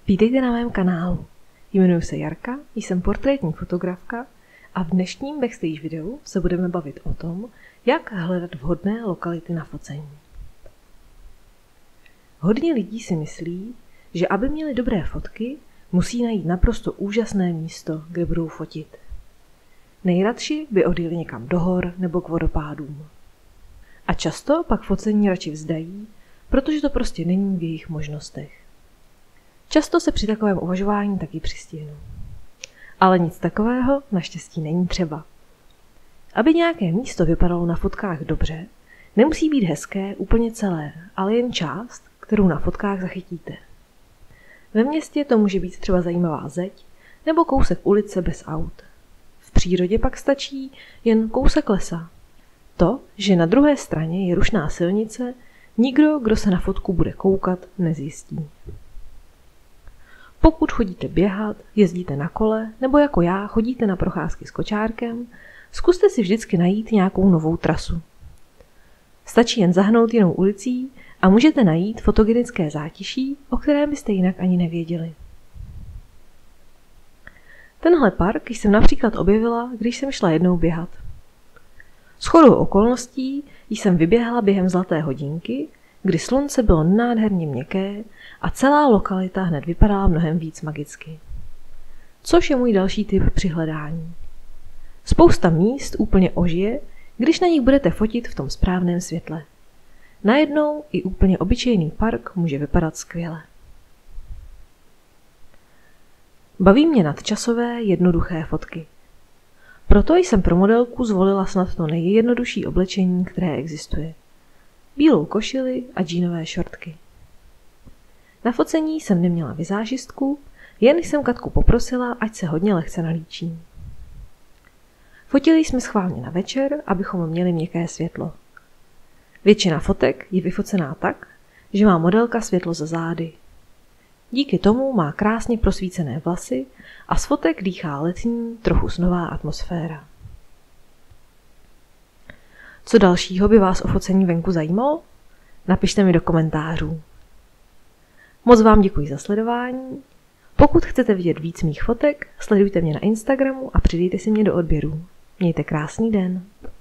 Vítejte na mém kanálu. Jmenuji se Jarka, jsem portrétní fotografka a v dnešním backstage videu se budeme bavit o tom, jak hledat vhodné lokality na focení. Hodně lidí si myslí, že aby měli dobré fotky, musí najít naprosto úžasné místo, kde budou fotit. Nejradši by odjeli někam do hor nebo k vodopádům. A často pak focení radši vzdají, protože to prostě není v jejich možnostech. Často se při takovém uvažování taky přistihnu. Ale nic takového naštěstí není třeba. Aby nějaké místo vypadalo na fotkách dobře, nemusí být hezké úplně celé, ale jen část, kterou na fotkách zachytíte. Ve městě to může být třeba zajímavá zeď nebo kousek ulice bez aut. V přírodě pak stačí jen kousek lesa. To, že na druhé straně je rušná silnice, nikdo, kdo se na fotku bude koukat, nezjistí. Pokud chodíte běhat, jezdíte na kole nebo jako já chodíte na procházky s kočárkem, zkuste si vždycky najít nějakou novou trasu. Stačí jen zahnout jinou ulicí a můžete najít fotogenické zátiší, o kterém byste jinak ani nevěděli. Tenhle park jsem například objevila, když jsem šla jednou běhat. Shodou okolností jsem vyběhla během zlaté hodinky, kdy slunce bylo nádherně měkké a celá lokalita hned vypadala mnohem víc magicky. Což je můj další tip při hledání. Spousta míst úplně ožije, když na nich budete fotit v tom správném světle. Najednou i úplně obyčejný park může vypadat skvěle. Baví mě nadčasové, jednoduché fotky. Proto jsem pro modelku zvolila snad to nejjednodušší oblečení, které existuje. Bílou košili a džínové šortky. Na focení jsem neměla vizážistku, jen jsem Katku poprosila, ať se hodně lehce nalíčí. Fotili jsme schválně na večer, abychom měli měkké světlo. Většina fotek je vyfocená tak, že má modelka světlo za zády. Díky tomu má krásně prosvícené vlasy a z fotek dýchá letní, trochu snová atmosféra. Co dalšího by vás o focení venku zajímalo? Napište mi do komentářů. Moc vám děkuji za sledování. Pokud chcete vidět víc mých fotek, sledujte mě na Instagramu a přidejte si mě do odběrů. Mějte krásný den.